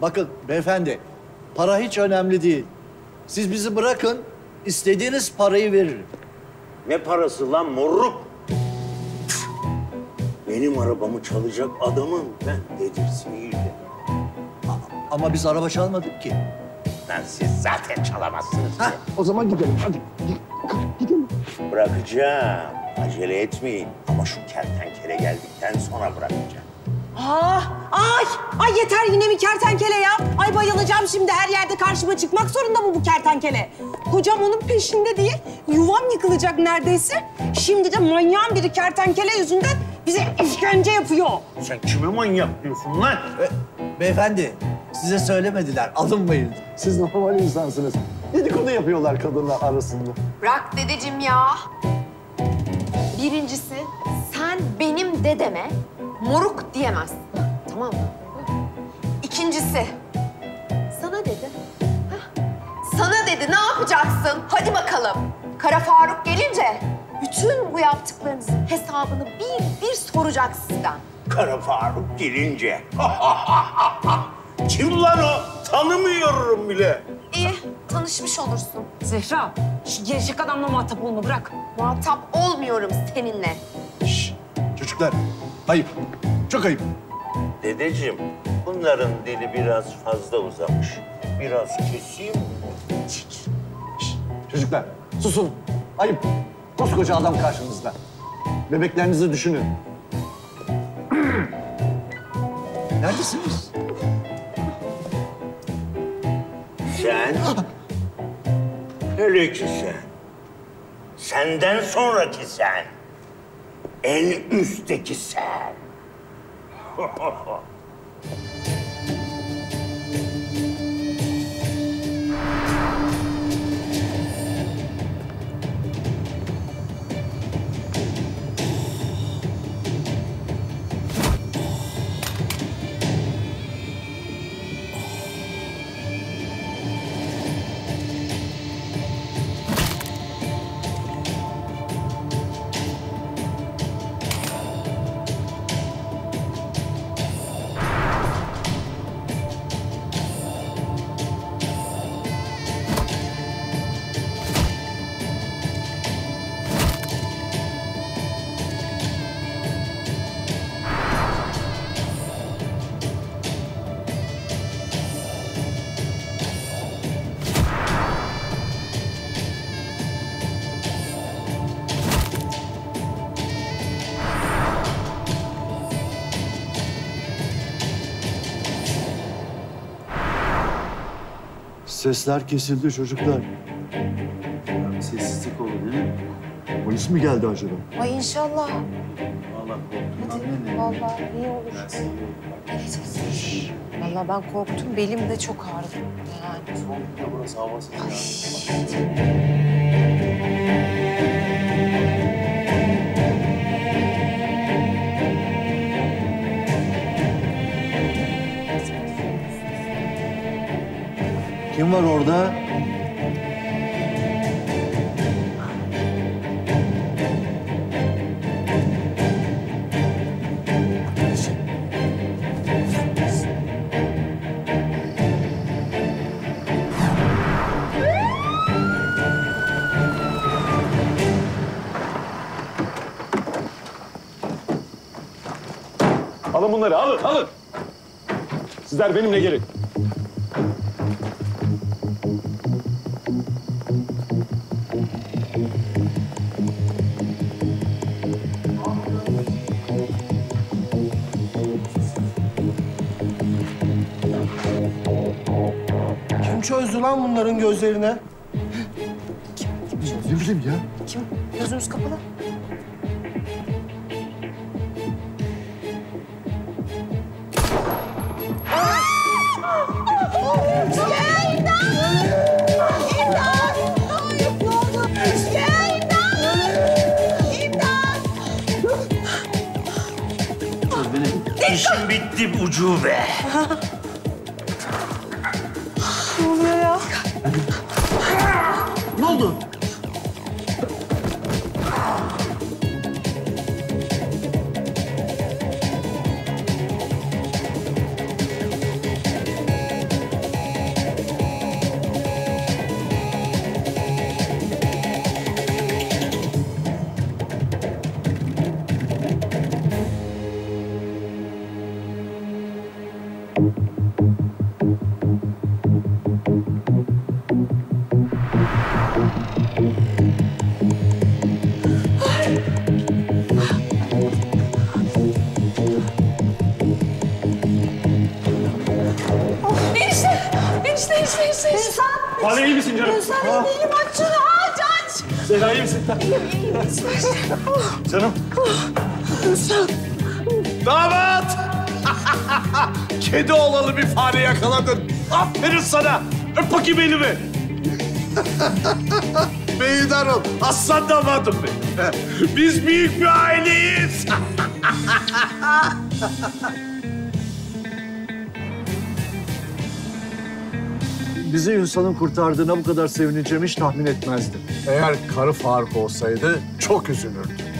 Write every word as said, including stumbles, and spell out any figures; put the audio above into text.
Bakın beyefendi, para hiç önemli değil. Siz bizi bırakın, istediğiniz parayı veririm. Ne parası lan moruk? Benim arabamı çalacak adamım ben dedirsin. Ama biz araba çalmadık ki. Lan siz zaten çalamazsınız. Heh, o zaman gidelim hadi. Gidelim. Bırakacağım. Acele etmeyin. Ama şu kertenkele geldikten sonra bırakacağım. Aa, ay, ay yeter yine mi kertenkele ya? Ay bayılacağım şimdi, her yerde karşıma çıkmak zorunda mı bu kertenkele? Kocam onun peşinde diye yuvam yıkılacak neredeyse. Şimdi de manyağın biri kertenkele yüzünden bize işkence yapıyor. Sen kime manyak diyorsun lan? Be beyefendi, size söylemediler, alınmayın. Siz normal insansınız. Dedikodu yapıyorlar kadınlar arasında. Bırak dedeciğim ya. Birincisi, sen benim dedeme moruk diyemezsin. Tamam mı? İkincisi, sana dedi. Hah, sana dedi, ne yapacaksın? Hadi bakalım. Kara Faruk gelince bütün bu yaptıklarınızın hesabını bir bir soracak sizden. Kara Faruk gelince. Kim lan o? Tanımıyorum bile. İyi, tanışmış olursun. Zehra, şu gevşek adamla muhatap olma, bırak. Muhatap olmuyorum seninle. Şşş, çocuklar, ayıp, çok ayıp. Dedeciğim, bunların dili biraz fazla uzamış. Biraz keseyim mi? Şşş, çocuklar, susun. Ayıp, koskoca adam karşınızda. Bebeklerinizi düşünün. Neredesiniz? Sen, hele ki sen, senden sonraki sen, en üstteki sen. Sesler kesildi çocuklar. Sessizlik oldu değil mi? Polis mi geldi acaba? Ay inşallah. Vallahi korktum. Anne ne? Vallahi iyi olur. Biraz iyi oldu. Vallahi ben korktum, belim de çok ağrıdı yani. Soğuk da burası havası. Kim var orada? Alın bunları, alın, alın. Sizler benimle gelin. Kim çözdü lan bunların gözlerine? Kim? Ne bileyim ya. Kim? Gözümüz kapalı. İşim bitti ucube. Ne oluyor ya? Ne oldu? Ünsal. Bana iyi misin canım? Ünsal iyi değilim. Aç şunu. Aç aç. Zehra iyi misin? Canım. Ünsal. Damat! Kedi oğlalı bir fare yakaladın. Aferin sana. Öp bakayım elimi. Meydan ol. Aslan damadım benim. Biz büyük bir aileyiz. Bizi Ünsal'ın kurtardığına bu kadar sevineceğimi hiç tahmin etmezdim. Eğer karı Faruk olsaydı çok üzülürdü.